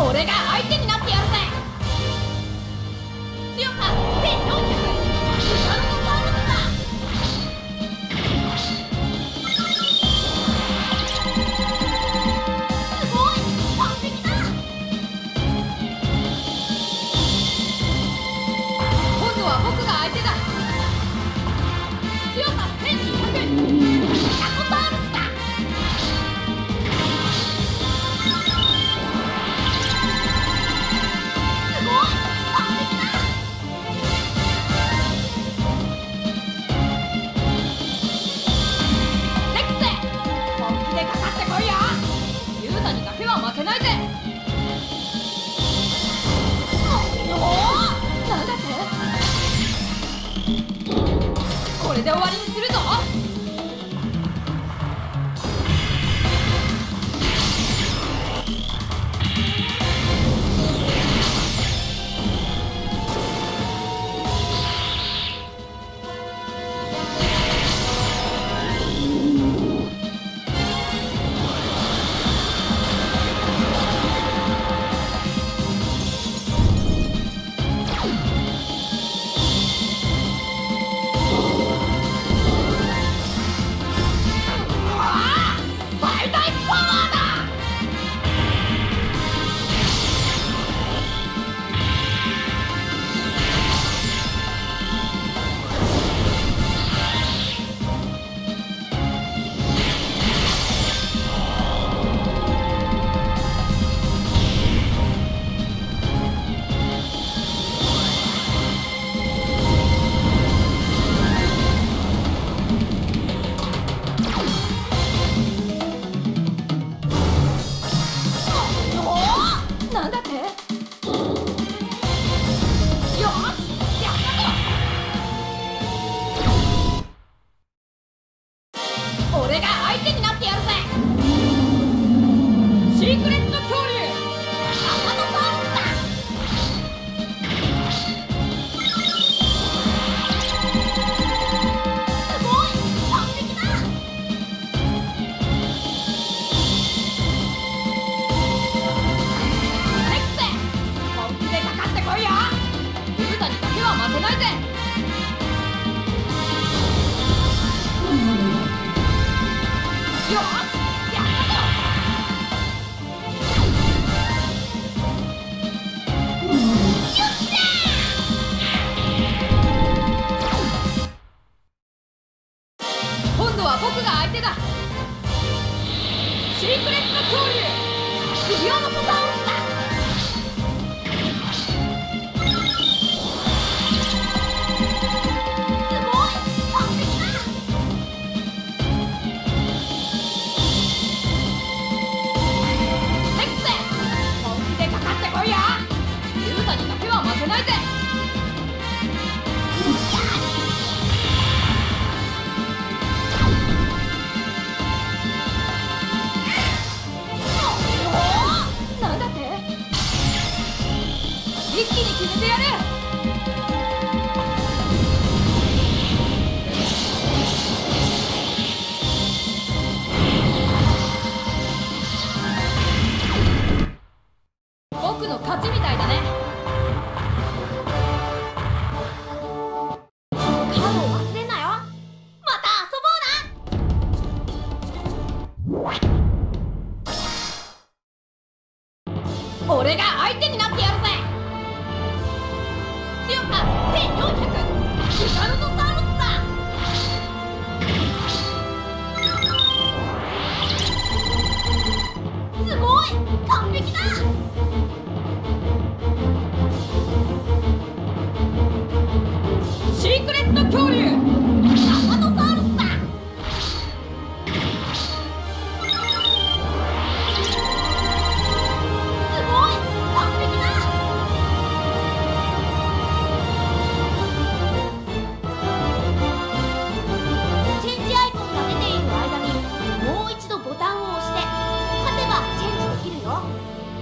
俺が相手になってやるぜ。強さ1400。ティラノサウルスだ。すごい完璧だ。今度は僕が相手だ。強さ1200。ティラノサウルスだ。負けないぜ。なんだって？これで終わりにするぞ。俺が相手になってやるぜ。シークレット恐竜アマノサウルスだ。すごい完璧だ。レックス本気でかかってこいよ。ユータにだけは負けないぜ。よし、やったぞ。よっしゃー。今度は僕が相手だ。シークレット恐竜クリオノコサウルスだ。すごい完璧だ。ユータにだけは負けないぜ。なんだって？一気に決めてやる。僕の勝ちみたいだね。カードを忘れんなよ。また遊ぼうな。俺が相手になってやるぜ。強さ1400。ティラノサウルスだ。すごい完璧だ。シークレット恐竜アマノサウルスだ。すごい完璧だ。チェンジアイコンが出ている間にもう一度ボタンを押して勝てばチェンジできるよ。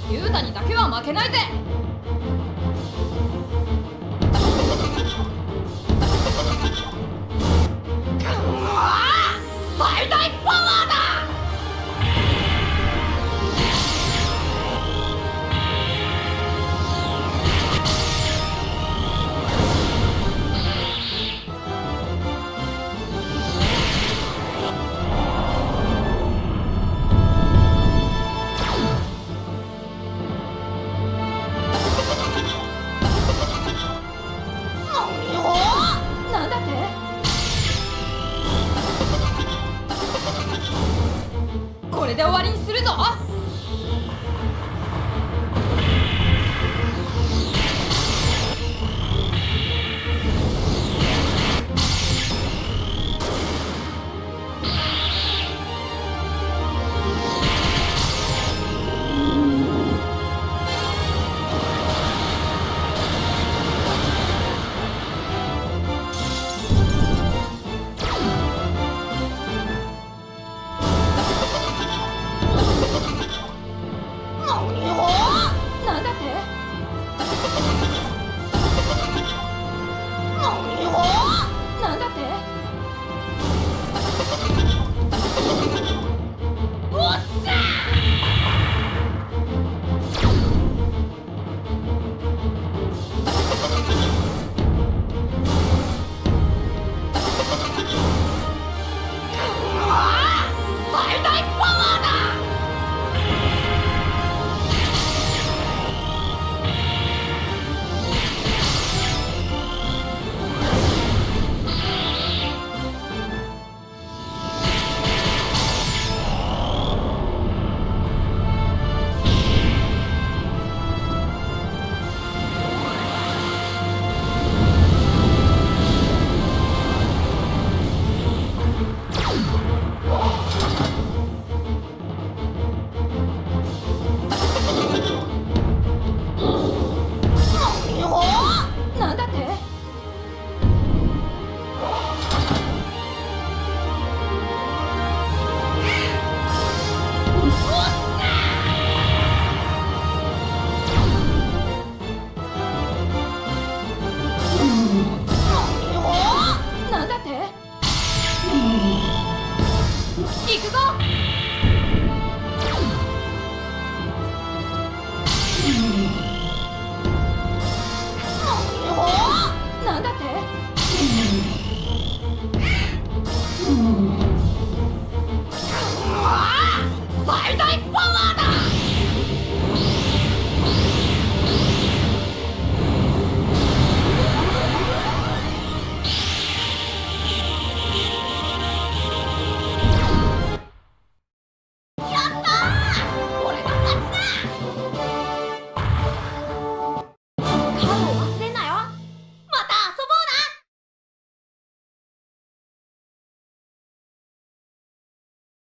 ユータにだけは負けないぜ。最大パワーだ。なんだって？これで終わりにするぞ。